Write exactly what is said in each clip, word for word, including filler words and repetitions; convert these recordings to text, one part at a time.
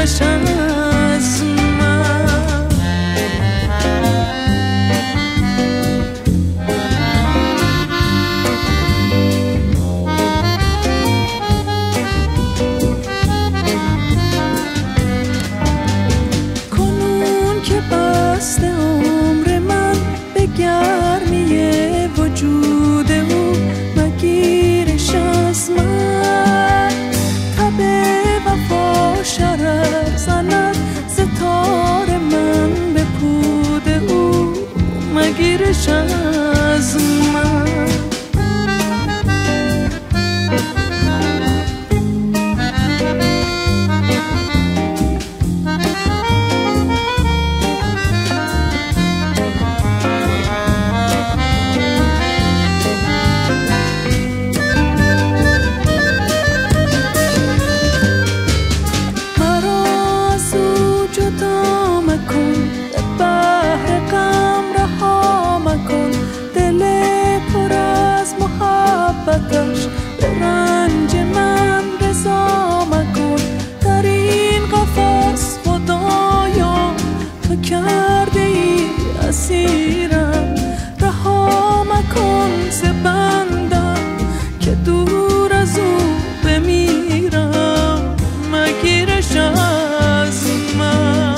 مگیرش از من. کنون که بسته عمر من به گرمی وجود او، مگیرش از من. تب وفا شرر زند ستاره من به پود او، مگیرش از من. به رنج من رضا مکن، در این قفس خدایا تو کرده ای اسیرم. رها مکن ز بندم که دور از او بمیرم، مگیرش از من.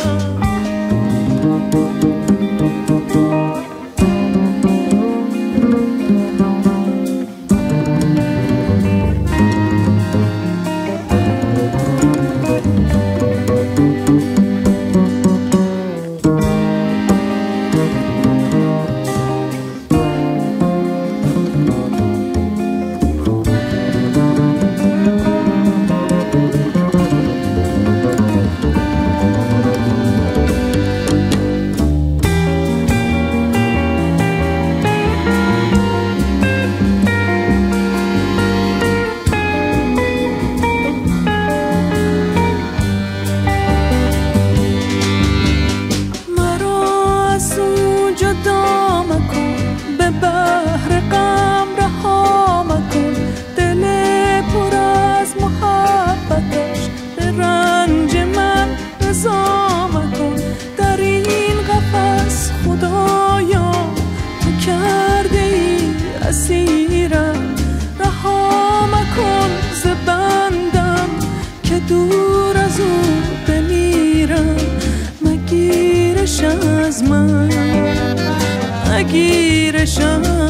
رها مکن ز بندم که دور از او بمیرم، مگیرش از من، مگیرش از من.